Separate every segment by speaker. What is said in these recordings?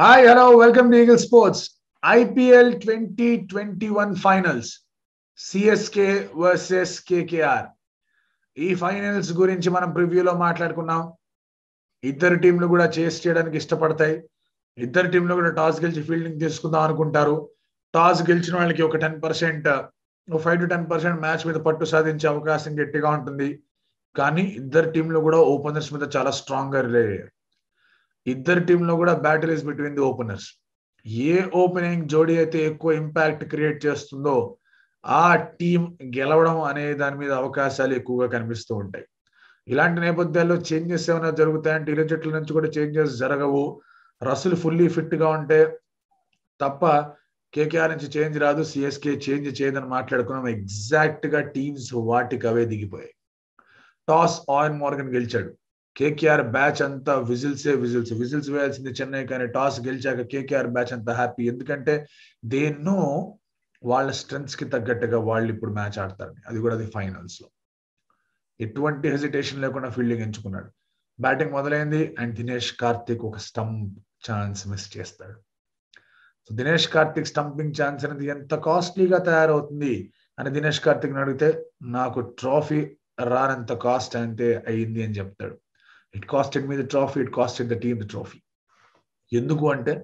Speaker 1: Hi, hello, welcome to Eagle Sports. IPL 2021 Finals. CSK versus KKR. ఈ finals గురించి మనం ప్రివ్యూలో మాట్లాడుకున్నాం. ఇద్దరు టీంలు కూడా చేస్ చేయడానికి ఇష్టపడతాయి. ఇద్దరు టీంలు కూడా టాస్ గెలిచి ఫీల్డింగ్ తీసుకుందాం అనుకుంటారు. టాస్ గెలిచిన వాళ్ళకి ఒక 10%, 5 to 10% మ్యాచ్ మీద పట్టు సాధించే అవకాశం గట్టిగా ఉంటుంది. కానీ ఇద్దరు టీంలు కూడా ఓపెనర్స్ మీద చాలా స్ట్రాంగ్ గా రిలే అయ్యారు. ఇద్దరు టీంలో కూడా battle is between the openers. ఏ ఓపెనింగ్ జోడీ అయితే ఎక్కువ ఇంపాక్ట్ క్రియేట్ చేస్తుందో ఆ టీం గెలవడం అనే దాని మీద అవకాశాలు ఎక్కువగా కనిపిస్తూ ఉంటాయి. ఇలాంటి నేపథ్యాల్లో చేంజెస్ ఏమైనా జరుగుతాయంటే ఇరు జట్ల నుంచి కూడా చేంజెస్ జరగవు. రసూల్ ఫుల్లీ ఫిట్ గా ఉంటే తప్ప కేకేఆర్ నుంచి చేంజ్ రాదు. సిఎస్కే చేంజ్ చేయదని మాట్లాడుకున్నాం. ఎగ్జాక్ట్ గా టీమ్స్ వాటికి అవే దిగిపోయాయి. టాస్ ఆయిన్ మార్గన్ గెలిచాడు. కేకేఆర్ బ్యాచ్ అంతా విజిల్స్ వేయాల్సింది చెన్నై, కానీ టాస్ గెలిచాక కేకేఆర్ బ్యాచ్ అంతా హ్యాపీ. ఎందుకంటే దే నో వాళ్ళ స్ట్రెంగ్స్ కి తగ్గట్టుగా వాళ్ళు ఇప్పుడు మ్యాచ్ ఆడతారని. అది కూడా అది ఫైనల్స్ లో ఎటువంటి హెసిటేషన్ లేకుండా ఫీల్డింగ్ ఎంచుకున్నాడు. బ్యాటింగ్ మొదలైంది అండ్ దినేష్ కార్తిక్ ఒక స్టంప్ ఛాన్స్ మిస్ చేస్తాడు. So Dinesh Karthik stumping chance అనేది ఎంత కాస్ట్లీగా తయారవుతుంది అని దినేష్ కార్తిక్ అడిగితే నాకు ట్రోఫీ రానంత కాస్ట్ అంటే అయ్యింది అని చెప్తాడు. It costed me the trophy, it costed the team the trophy. ఎందుకు అంటే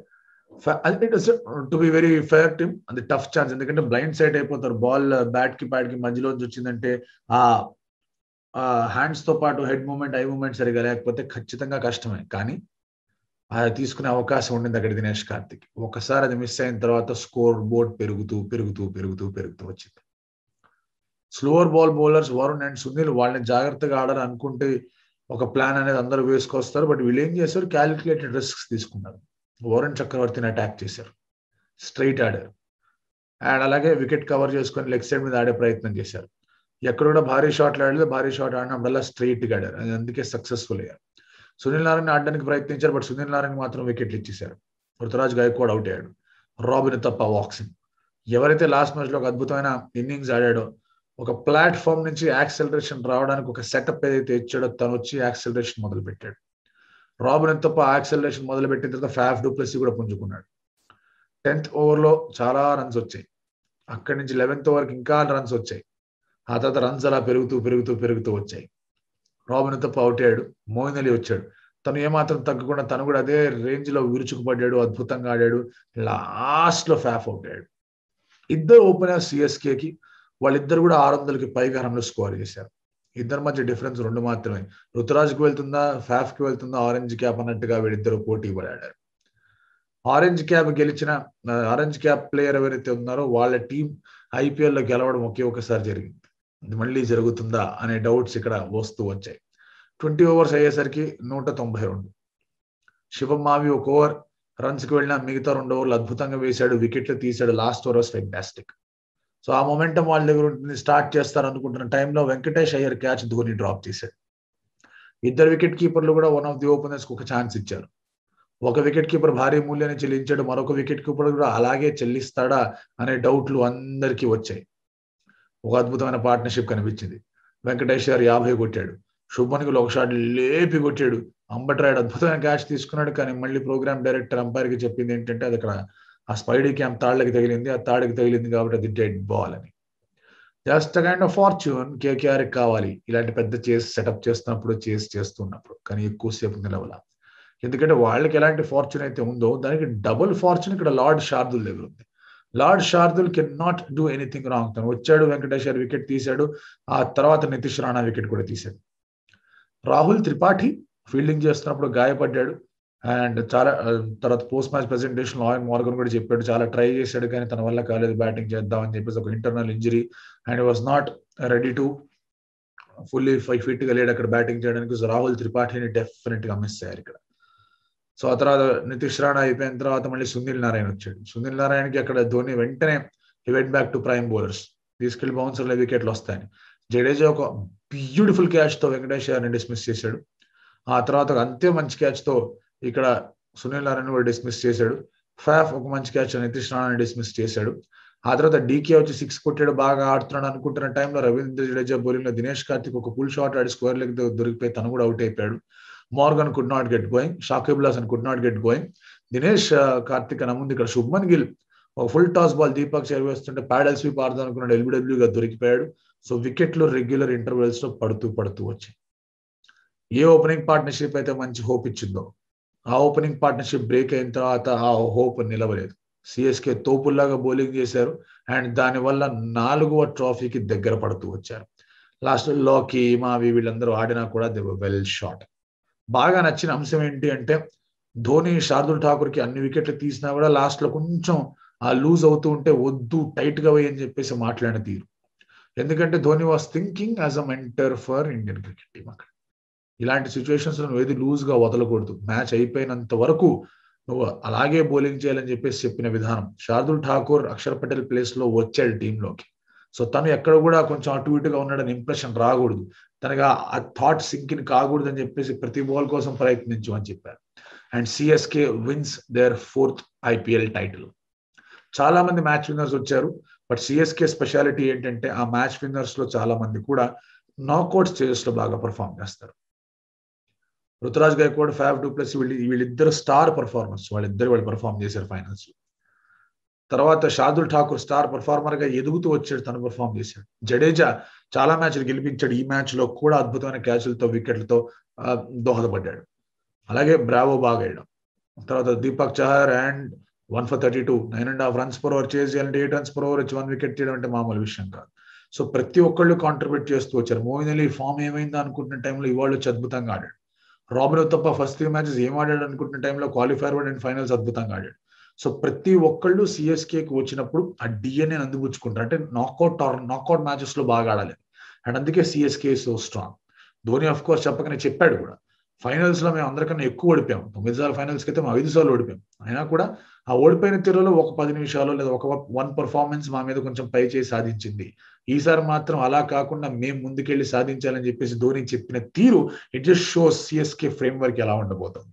Speaker 1: to be very fair team, అది టఫ్ ఛాన్స్. ఎందుకంటే బ్లైండ్ సైడ్ అయిపోతారు. బాల్ బ్యాట్ కి మధ్యలో వచ్చిందంటే ఆ హ్యాండ్స్ తో పాటు హెడ్ మూమెంట్, ఐ మూమెంట్ సరిగా లేకపోతే ఖచ్చితంగా కష్టమే. కానీ అది తీసుకునే అవకాశం ఉండింది అక్కడ దినేష్ కార్తిక్. ఒకసారి అది మిస్ అయిన తర్వాత స్కోర్ బోర్డ్ పెరుగుతూ వచ్చింది. Slower ball bowlers Varun and Sunil వాళ్ళని జాగ్రత్తగా ఆడాలని అనుకుంటే ఒక ప్లాన్ అనేది అందరూ వేసుకొస్తారు. బట్ వీళ్ళు ఏం చేశారు, క్యాలిక్యులేటెడ్ రిస్క్స్ తీసుకున్నారు. వరుణ్ చక్రవర్తిని అటాక్ చేశారు, స్ట్రైట్ ఆడారు అండ్ అలాగే వికెట్ కవర్ చేసుకొని లెగ్ సైడ్ మీద ఆడే ప్రయత్నం చేశారు. ఎక్కడ కూడా భారీ షాట్లు ఆడలేదు. భారీ షాట్ ఆడినప్పుడల్లా స్ట్రైట్ గా ఆడారు. అందుకే సక్సెస్ఫుల్ అయ్యారు. సునీల్ నారాయణ ఆడడానికి ప్రయత్నించారు, బట్ సునీల్ నారాయణ మాత్రం వికెట్లు ఇచ్చేశారు. రుతురాజ్ గైక్వాడ్ అవుట్ అయ్యాడు. రాబిన్ తప్ప వాక్సింగ్. ఎవరైతే లాస్ట్ మ్యాచ్ లో ఒక అద్భుతమైన ఇన్నింగ్స్ ఆడాడో, ఒక ప్లాట్ఫామ్ నుంచి యాక్సెలరేషన్ రావడానికి ఒక సెటప్ ఏదైతే ఇచ్చాడో తను వచ్చి యాక్సెలరేషన్ మొదలు పెట్టాడు. రాబిన్ తప్ప యాక్సెలరేషన్ మొదలు పెట్టిన తర్వాత ఫాఫ్ డు ప్లెసీ కూడా పుంజుకున్నాడు. 10th ఓవర్లో చాలా రన్స్ వచ్చాయి. అక్కడి నుంచి 11th ఓవర్కి ఇంకా రన్స్ వచ్చాయి. ఆ తర్వాత రన్స్ అలా పెరుగుతూ వచ్చాయి. రాబిన్ తప్ప అవుట్ అయ్యాడు. మోయిన్ అలీ వచ్చాడు. తను ఏమాత్రం తగ్గకుండా తను కూడా అదే రేంజ్ లో విరుచుకుపడ్డాడు, అద్భుతంగా ఆడాడు. లాస్ట్ లో ఫాఫ్ అవుట్ అయ్యాడు. ఇద్దరు ఓపెనర్ సిఎస్కేకి, వాళ్ళిద్దరు కూడా 600కి పైగా రన్లు స్కోర్ చేశారు. ఇద్దరి మధ్య డిఫరెన్స్ 2 మాత్రమే. రుతురాజ్కి వెళ్తుందా, ఫాఫ్ కి వెళ్తుందా, ఆరెంజ్ క్యాప్ అన్నట్టుగా వీళ్ళిద్దరు పోటీ పడారు. ఆరెంజ్ క్యాప్ ప్లేయర్ ఎవరైతే ఉన్నారో వాళ్ళ టీం IPL లో గెలవడం ఒకే ఒకసారి జరిగింది. మళ్ళీ జరుగుతుందా అనే డౌట్స్ ఇక్కడ వస్తూ వచ్చాయి. 20 ఓవర్స్ అయ్యేసరికి 192. శివం మావి ఒక ఓవర్ రన్స్ కి వెళ్ళినా మిగతా 2 ఓవర్లు అద్భుతంగా వేశాడు, వికెట్లు తీశాడు. Last over was fantastic. So ఆ మొమెంటం వాళ్ళ దగ్గర ఉంటుంది. స్టార్ట్ చేస్తారు అనుకుంటున్న టైంలో వెంకటేష్ అయ్యర్ క్యాచ్ ధోని డ్రాప్ చేశాడు. ఇద్దరు వికెట్ కీపర్లు కూడా వన్ ఆఫ్ ది ఓపెనర్స్ కు ఒక ఛాన్స్ ఇచ్చారు. ఒక వికెట్ కీపర్ భారీ మూల్యాన్ని చెల్లించాడు, మరొక వికెట్ కీపర్ కూడా అలాగే చెల్లిస్తాడా అనే డౌట్లు అందరికీ వచ్చాయి. ఒక అద్భుతమైన పార్ట్నర్షిప్ కనిపించింది. వెంకటేష్ గారు 50 కొట్టాడు, శుభ్మన్ గిల్ ఒక షాట్ లేపి కొట్టాడు, అంబట్ రాయుడు అద్భుతమైన క్యాచ్ తీసుకున్నాడు. కానీ మళ్ళీ ప్రోగ్రామ్ డైరెక్టర్ అంపైర్ కి చెప్పింది ఏంటంటే అది అక్కడ ఆ స్పైడీ క్యాంప్ తాళ్ళకి తగిలింది, ఆ తాడికి తగిలింది కాబట్టి అది డెడ్ బాల్ అని. Just kind of fortune KKR కావాలి ఇలాంటి పెద్ద సెటప్ చేస్తున్నప్పుడు, కానీ ఎక్కువసేపు నిలవాల. ఎందుకంటే వాళ్ళకి ఎలాంటి ఫార్చ్యూన్ అయితే ఉందో దానికి డబుల్ ఫార్చ్యూన్ ఇక్కడ లార్డ్ శార్దుల్ దగ్గర ఉంది. Lord Shardul can not do anything wrong. తను వచ్చాడు, వెంకటేశ్వర్ వికెట్ తీశాడు, ఆ తర్వాత నితీష్ రాణా వికెట్ కూడా తీశాడు. రాహుల్ త్రిపాఠి ఫీల్డింగ్ చేస్తున్నప్పుడు గాయపడ్డాడు అండ్ చాలా తర్వాత post match presentation Eoin Morgan కూడా చెప్పాడు, చాలా ట్రై చేశాడు కానీ తన వల్ల కాలేదు బ్యాటింగ్ చేద్దామని చెప్పేసి, ఒక internal injury and was not ready to fully fit గా లేడు అక్కడ బ్యాటింగ్ చేయడానికి. సో రాహుల్ త్రిపాఠిని డెఫినెట్ గా మిస్ అయ్యారు ఇక్కడ. సో ఆ తర్వాత నితీష్ రాణా అయిపోయిన తర్వాత మళ్ళీ సునీల్ నారాయణ వచ్చాడు. సునీల్ నారాయణకి అక్కడ ధోని వెంటనే he went back to prime bowlers, తీసుకెళ్లి బౌన్సర్ల వికెట్లు వస్తాయని. జడేజా ఒక బ్యూటిఫుల్ క్యాచ్ తో వెంకటేష్ గారిని డిస్మిస్ చేశాడు. ఆ తర్వాత అంతే మంచి క్యాచ్ తో ఇక్కడ సునీల్ నారాయణ కూడా డిస్మిస్ చేశాడు. ఫాఫ్ ఒక మంచి క్యాచ్ నితీష్ రాణాని డిస్మిస్ చేశాడు. ఆ తర్వాత డీకే వచ్చి 6 కొట్టాడు, బాగా ఆడుతున్నాడు అనుకుంటున్న టైంలో రవీంద్ర జడేజా బౌలింగ్ లో దినేష్ కార్తిక్ ఒక పుల్ షాట్ ఆడి స్క్వేర్ లెగ్ దొరికిపోయి తను కూడా అవుట్ అయిపోయాడు. Morgan could not get going, Shakib Hasan could not get going. Dinesh Karthik అన్న ముందు ఇక్కడ శుభ్మన్ గిల్ ఒక full toss ball Deepak Chahar వేస్తుంటే ప్యాడల్ స్వీప్ ఆడదాం అనుకున్నాడు, ఎల్బిడబ్ల్యూగా దొరికిపోయాడు. సో వికెట్లు రెగ్యులర్ ఇంటర్వెల్స్ లో పడుతూ వచ్చాయి. ఏ ఓపెనింగ్ పార్ట్నర్షిప్ అయితే మంచి హోప్ ఇచ్చిందో ఆ ఓపెనింగ్ పార్ట్నర్షిప్ బ్రేక్ అయిన తర్వాత ఆ హోప్ నిలవలేదు. సిఎస్కే తోపుల్లాగా బౌలింగ్ చేశారు అండ్ దానివల్ల 4వ ట్రోఫీకి దగ్గర పడుతూ వచ్చారు. లాస్ట్ లోకి మావి వీళ్ళందరూ ఆడినా కూడా దే వర్ వెల్ షాట్. బాగా నచ్చిన అంశం ఏంటి అంటే ధోని శార్దుల్ ఠాకూర్ కి అన్ని వికెట్లు తీసినా కూడా లాస్ట్ లో కొంచెం ఆ లూజ్ అవుతూ ఉంటే వద్దు టైట్ గా పోయి అని చెప్పేసి మాట్లాడిన తీరు. ఎందుకంటే Dhoni was thinking as a mentor for Indian cricket team. అక్కడ ఇలాంటి సిచ్యువేషన్స్ లో నువ్వు ఏది లూజ్ గా వదలకూడదు, మ్యాచ్ అయిపోయినంత వరకు నువ్వు అలాగే బౌలింగ్ చేయాలని చెప్పేసి చెప్పిన విధానం. శార్దుల్ ఠాకూర్ అక్షర్ పటేల్ ప్లేస్ లో వచ్చాడు టీంలోకి. సో తను ఎక్కడ కూడా కొంచెం అటు ఇటుగా ఉన్నాడని ఇంప్రెషన్ రాకూడదు, తనగా ఆ థాట్ సింకిన్ కాకూడదు అని చెప్పేసి ప్రతి బాల్ కోసం ప్రయత్నించు అని చెప్పారు. And CSK wins their 4th IPL title. చాలా మంది మ్యాచ్ విన్నర్స్ వచ్చారు, బట్ సిఎస్కే స్పెషాలిటీ ఏంటంటే ఆ మ్యాచ్ విన్నర్స్ లో చాలా మంది కూడా నాకౌట్ స్టేజెస్ లో బాగా పర్ఫామ్ చేస్తారు. Ruturaj Gaikwad, Faf du Plessis వీళ్ళిద్దరు స్టార్ పర్ఫార్మర్స్, వాళ్ళు పర్ఫామ్ చేశారు ఫైనల్స్ లో. తర్వాత శార్దుల్ ఠాకూర్ స్టార్ పర్ఫార్మర్ గా ఎదుగుతూ వచ్చాడు, తను పర్ఫామ్ చేశాడు. జడేజా చాలా మ్యాచ్లు గెలిపించాడు, ఈ మ్యాచ్ లో కూడా అద్భుతమైన క్యాచ్లతో వికెట్లతో దోహదపడ్డాడు. అలాగే బ్రావో బాగా వేయడం. తర్వాత Deepak Chahar and 1 for 32, 9.5 runs per over చేసి చేయాలంటే 8 runs per over వచ్చి 1 వికెట్ చేయడం అంటే మామూలు విషయం కాదు. సో ప్రతి ఒక్కళ్ళు కాంట్రిబ్యూట్ చేస్తూ వచ్చారు. మోయిన్ అలీ ఫామ్ ఏమైందా అనుకుంటున్న టైంలో ఇవాళ వచ్చి అద్భుతంగా ఆడాడు. రాబిన్ తప్ప ఫస్ట్ 3 మ్యాచెస్ ఏం ఆడాడు అనుకుంటున్న టైంలో క్వాలిఫైర్ అండ్ ఫైనల్స్ అద్భుతంగా ఆడాడు. సో ప్రతి ఒక్కళ్ళు సిఎస్కేకి వచ్చినప్పుడు ఆ డిఎన్ఏ అందిపుచ్చుకుంటారు, అంటే నాకౌట్ మ్యాచెస్ లో బాగా ఆడాలి. అండ్ అందుకే CSK so strong. Dhoni of course చెప్పకనే చెప్పాడు కూడా, ఫైనల్స్ లో మేము అందరికన్నా ఎక్కువ ఓడిపోయాం, 9 సార్లు ఫైనల్స్ కి అయితే మేము 5 సార్లు ఓడిపోయాం. అయినా కూడా ఆ ఓడిపోయిన తీరులో ఒక 10 నిమిషాలు లేదా ఒక 1 పర్ఫార్మెన్స్ మా మీద కొంచెం పై చేసి సాధించింది. ఈసారి మాత్రం అలా కాకుండా మేము ముందుకెళ్లి సాధించాలని చెప్పేసి ధోని చెప్పిన తీరు it just shows CSK framework ఎలా ఉండబోతుంది.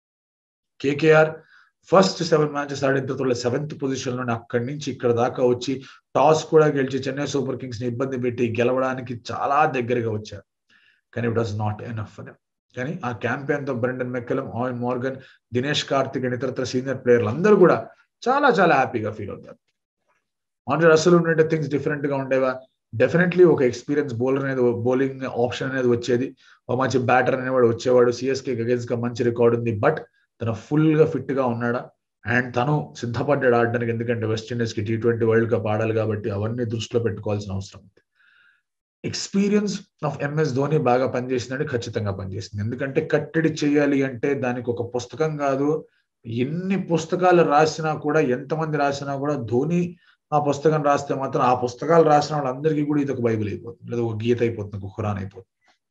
Speaker 1: కేకేఆర్ ఫస్ట్ 7 మ్యాచెస్ ఆడిన తర్వాత 7th పొజిషన్ లోనే అక్కడి నుంచి ఇక్కడ దాకా వచ్చి టాస్ కూడా గెలిచి చెన్నై సూపర్ కింగ్స్ ని ఇబ్బంది పెట్టి గెలవడానికి చాలా దగ్గరగా వచ్చారు. కానీ it was not enough for them. కానీ ఆ క్యాంపెయిన్ తో Brendon McCullum, Eoin Morgan, Dinesh Karthik and ఇతరత్ర సీనియర్ ప్లేయర్లు అందరూ కూడా చాలా చాలా హ్యాపీగా ఫీల్ అవుతారు. ఆండ్రే రసెల్ ఉండే థింగ్స్ డిఫరెంట్ గా ఉండేవా? డెఫినెట్లీ ఒక ఎక్స్పీరియన్స్ బౌలర్ అనేది, బౌలింగ్ ఆప్షన్ అనేది వచ్చేది, ఒక మంచి బ్యాటర్ అనేవాడు వచ్చేవాడు. సిఎస్కే అగేన్స్ గా మంచి రికార్డు ఉంది, బట్ తను ఫుల్ గా ఫిట్ గా ఉన్నాడా అండ్ తను సిద్ధపడ్డాడు ఆడడానికి, ఎందుకంటే వెస్టిండీస్ కి T20 వరల్డ్ కప్ ఆడాలి కాబట్టి అవన్నీ దృష్టిలో పెట్టుకోవాల్సిన అవసరం ఉంది. ఎక్స్పీరియన్స్ ఆఫ్ ఎంఎస్ ధోని బాగా పనిచేసిందంటే ఖచ్చితంగా పనిచేసింది. ఎందుకంటే కట్టడి చేయాలి అంటే దానికి ఒక పుస్తకం కాదు, ఎన్ని పుస్తకాలు రాసినా కూడా, ఎంతమంది రాసినా కూడా ధోని ఆ పుస్తకం రాస్తే మాత్రం ఆ పుస్తకాలు రాసిన వాళ్ళందరికీ కూడా ఇది ఒక బైబిల్ అయిపోతుంది, లేదా ఒక గీత అయిపోతుంది, ఒక ఖురాన్ అయిపోతుంది.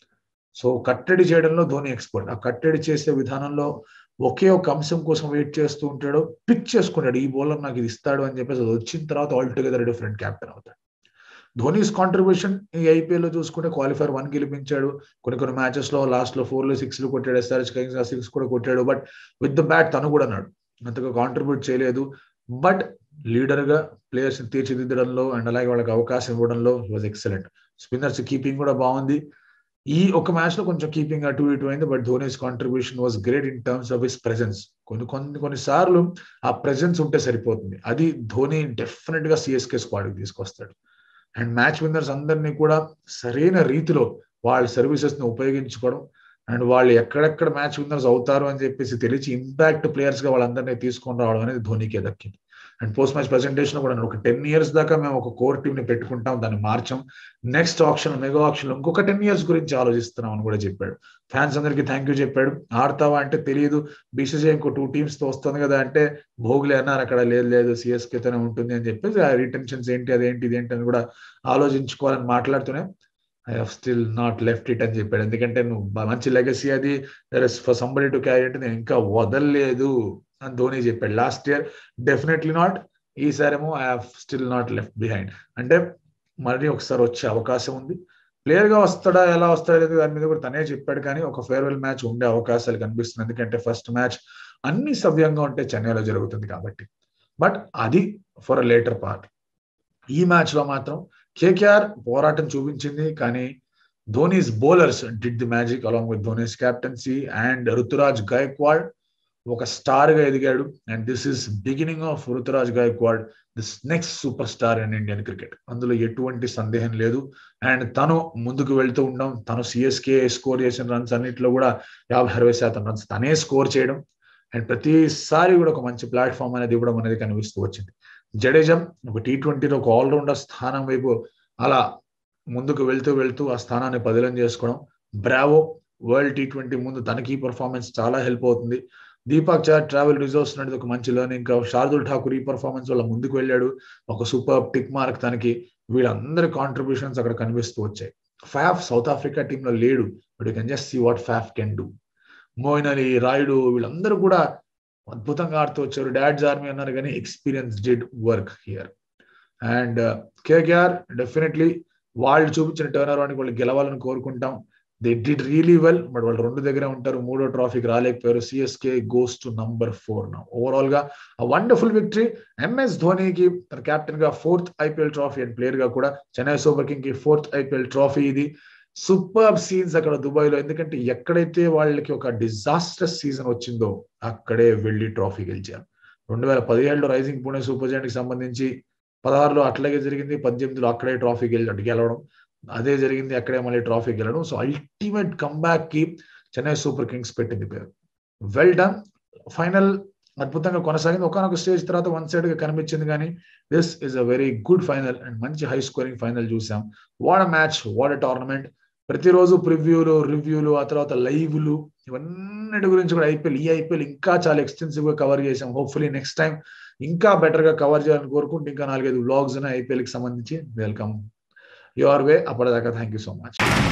Speaker 1: సో కట్టడి చేయడంలో ధోని ఎక్స్పర్ట్. ఆ కట్టడి చేసే విధానంలో ఒకే ఒక అంశం కోసం వెయిట్ చేస్తూ ఉంటాడు, పిక్ చేసుకుంటాడు, ఈ బౌలర్ నాకు ఇది ఇస్తాడు అని చెప్పేసి అది వచ్చిన తర్వాత ఆల్ టుగెదర్ డిఫరెంట్ క్యాప్టెన్ అవుతాడు. ధోనీస్ కాంట్రిబ్యూషన్ ఈ ఐపీఎల్ లో చూసుకుంటే క్వాలిఫైర్ 1 గెలిపించాడు, కొన్ని మ్యాచెస్ లో లాస్ట్ లో 4 6 కొట్టాడు, ఎస్ఆర్హెచ్ కైంగ్స్ 6 కూడా కొట్టాడు. బట్ విత్ ద బ్యాట్ తను కూడా అన్నాడు, అంతగా కాంట్రిబ్యూట్ చేయలేదు. బట్ లీడర్ గా ప్లేయర్స్ తీర్చిదిద్దడంలో అండ్ అలాగే వాళ్ళకి అవకాశం ఇవ్వడంలో వాజ్ ఎక్సలెంట్. స్పిన్నర్స్ కీపింగ్ కూడా బాగుంది. ఈ ఒక మ్యాచ్ లో కొంచెం కీపింగ్ అటు ఇటు అయింది, but Dhoni's contribution was great in terms of his presence. కొన్ని సార్లు ఆ ప్రెజెన్స్ ఉంటే సరిపోతుంది, అది ధోని డెఫినెట్ గా సిఎస్కే స్క్వాడ్ కి తీసుకొస్తాడు. అండ్ మ్యాచ్ విన్నర్స్ అందరినీ కూడా సరైన రీతిలో వాళ్ళ సర్వీసెస్ ని ఉపయోగించుకోవడం అండ్ వాళ్ళు ఎక్కడెక్కడ మ్యాచ్ విన్నర్స్ అవుతారు అని చెప్పేసి తెలిసి ఇంపాక్ట్ ప్లేయర్స్ గా వాళ్ళందరినీ తీసుకొని రావడం అనేది ధోనికి దక్కింది. అండ్ పోస్ట్ మ్యాచ్ ప్రెసెంటేషన్ కూడా ఒక 10 years దాకా మేము ఒక కోర్ టీమ్ ని పెట్టుకుంటాం, దాన్ని మార్చాం, నెక్స్ట్ ఆప్షన్ మెగా ఆప్షన్ ఇంకొక 10 years గురించి ఆలోచిస్తున్నాం అని కూడా చెప్పాడు. ఫ్యాన్స్ అందరికీ థ్యాంక్ యూ చెప్పాడు. ఆడతావా అంటే తెలియదు, బీసీసీఐ ఇంకో 2 teams తో వస్తుంది కదా అంటే భోగులే అన్నారు, అక్కడ లేదు సిఎస్కేతోనే ఉంటుంది అని చెప్పేసి ఆ రిటెన్షన్స్ ఏంటి అదేంటి ఇదేంటి అని కూడా ఆలోచించుకోవాలని మాట్లాడుతూనే I have still not left it అని చెప్పాడు. ఎందుకంటే నువ్వు మంచి లెగసీ అది ఫర్ సంబడి టు క్యారీ అంటే నేను ఇంకా వదలలేదు అని ధోని చెప్పాడు. లాస్ట్ ఇయర్ డెఫినెట్లీ నాట్, ఈసారేమో I have still not left behind. అంటే మళ్ళీ ఒకసారి వచ్చే అవకాశం ఉంది. ప్లేయర్ గా వస్తాడా ఎలా వస్తాడా దాని మీద కూడా తనే చెప్పాడు, కానీ ఒక ఫేర్వెల్ మ్యాచ్ ఉండే అవకాశాలు కనిపిస్తుంది, ఎందుకంటే ఫస్ట్ మ్యాచ్ అన్ని సవ్యంగా ఉంటే చెన్నైలో జరుగుతుంది కాబట్టి. బట్ అది ఫర్ అ లేటర్ పార్ట్. ఈ మ్యాచ్ లో మాత్రం కేకేఆర్ పోరాటం చూపించింది, కానీ Dhoni's bowlers did the magic along with Dhoni's captaincy and Ruturaj Gaikwad ఒక స్టార్ గా ఎదిగాడు. And this is beginning of Ruturaj Gaikwad, this next super star in Indian cricket. అందులో ఎటువంటి సందేహం లేదు. అండ్ తను ముందుకు వెళ్తూ ఉండడం, తను సిఎస్కే స్కోర్ చేసిన రన్స్ అన్నింటిలో కూడా 50-60% రన్స్ తనే స్కోర్ చేయడం, అండ్ ప్రతిసారి కూడా ఒక మంచి ప్లాట్ఫామ్ అనేది ఇవ్వడం అనేది కనిపిస్తూ వచ్చింది. జడేజా ఒక T20లో ఒక ఆల్రౌండర్ స్థానం వైపు అలా ముందుకు వెళ్తూ ఆ స్థానాన్ని పదిలం చేసుకోవడం. బ్రావో వరల్డ్ T20 ముందు తనకి పర్ఫార్మెన్స్ చాలా హెల్ప్ అవుతుంది. దీపక్ చార్ ట్రావెల్ రిజర్వ్స్ అనేది ఒక మంచి లర్నింగ్. ఇంకా శార్దుల్ ఠాకూర్ ఈ పర్ఫార్మెన్స్ వల్ల ముందుకు వెళ్ళాడు, ఒక సూపర్ టిక్ మార్క్ తనకి. వీళ్ళందరి కాంట్రిబ్యూషన్స్ అక్కడ కనిపిస్తూ వచ్చాయి. ఫాఫ్ సౌత్ ఆఫ్రికా టీంలో లేడు, but you can just see what Faf can do. Moeen Ali, Rayudu వీళ్ళందరూ కూడా అద్భుతంగా ఆడుతూ వచ్చారు. డాడ్స్ ఆర్మీ అన్నారు కానీ experience did work here. And KKR definitely వాళ్ళు చూపించిన టర్న్ అరౌండ్ వాళ్ళు గెలవాలని కోరుకుంటాం. They did really well, but వాళ్ళు 2 దగ్గరే ఉంటారు, 3వ ట్రాఫీకి రాలేకపోయారు. CSK goes to number 4 now. Overall గా వండర్ఫుల్ విక్టరీ. ఎంఎస్ ధోనికి తన కెప్టెన్ గా 4th IPL trophy and player గా కూడా చెన్నై సూపర్ కింగ్ కి 4th ఐపీఎల్ ట్రాఫీ. ఇది సూపర్ సీన్స్ అక్కడ దుబాయ్ లో. ఎందుకంటే ఎక్కడైతే వాళ్ళకి ఒక డిజాస్టర్స్ సీజన్ వచ్చిందో అక్కడే వెళ్ళి ట్రాఫీ గెలిచారు. 2017లో రైజింగ్ పుణె సూపర్ జైంట్ కి సంబంధించి 16లో అట్లాగే జరిగింది, 18లో అక్కడే ట్రాఫీ గెలవడం, అదే జరిగింది, అక్కడే మళ్ళీ ట్రాఫీ గెలవడం. సో అల్టిమేట్ కంబ్యాక్ కి చెన్నై సూపర్ కింగ్స్ పెట్టింది పేరు. Well done. ఫైనల్ అద్భుతంగా కొనసాగింది. ఒకనొక స్టేజ్ తర్వాత వన్ సైడ్ గా కనిపించింది, కానీ this is a very good final and మంచి హై స్కోరింగ్ ఫైనల్ చూసాం. What a match, what a tournament. ప్రతిరోజు ప్రివ్యూలు, రివ్యూలు, ఆ తర్వాత లైవ్లు, ఇవన్నిటి గురించి కూడా ఈ ఐపీఎల్ ఇంకా చాలా ఎక్స్టెన్సివ్ గా కవర్ చేసాం. హోప్ఫుల్లీ నెక్స్ట్ టైం ఇంకా బెటర్ గా కవర్ చేయాలని కోరుకుంటూ ఇంకా 4-5 వ్లాగ్స్ ఐపీఎల్ కి సంబంధించి వెల్కమ్ యువర్ వే. అప్పటిదాకా థ్యాంక్ యూ సో మచ్.